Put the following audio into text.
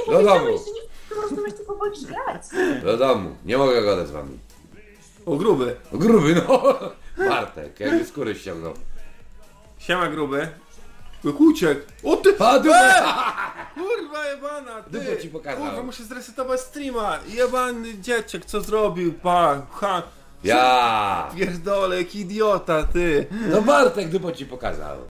powiedziałeś, domu. że nie chcesz rozmawiać, tylko wolisz grać. Do domu. Nie mogę gadać z wami. O, gruby. Gruby, no. Bartek, jakby skóry ściągnął. Siema, gruby. Jak uciekł. O ty! A, dupę! Kurwa jebana, ty! Dupę ci pokazał. Kurwa, muszę zresetować streama. Jebany dzieciak, co zrobił, pa? Ha! Ja! Pierdolę, jaki idiota, ty! No Bartek dupę ci pokazał.